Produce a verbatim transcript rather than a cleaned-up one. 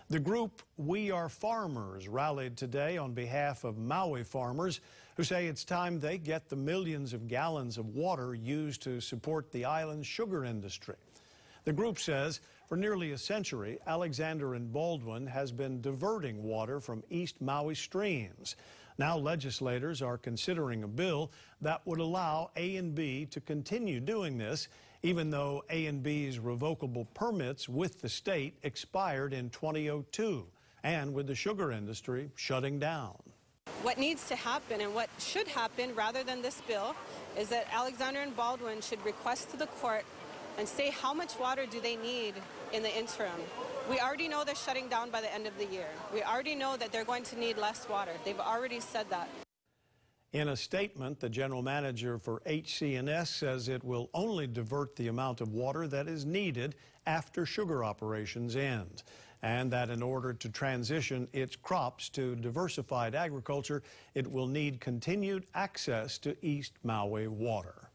The group We Are Farmers rallied today on behalf of Maui farmers who say it's time they get the millions of gallons of water used to support the island's sugar industry. The group says for nearly a century, Alexander and Baldwin has been diverting water from East Maui streams. Now legislators are considering a bill that would allow A and B to continue doing this, even though A and B's revocable permits with the state expired in twenty oh two, and with the sugar industry shutting down. What needs to happen and what should happen rather than this bill is that Alexander and Baldwin should request to the court and say how much water do they need in the interim. We already know they're shutting down by the end of the year. We already know that they're going to need less water. They've already said that. In a statement, the general manager for H C N S says it will only divert the amount of water that is needed after sugar operations end, and that in order to transition its crops to diversified agriculture, it will need continued access to East Maui water.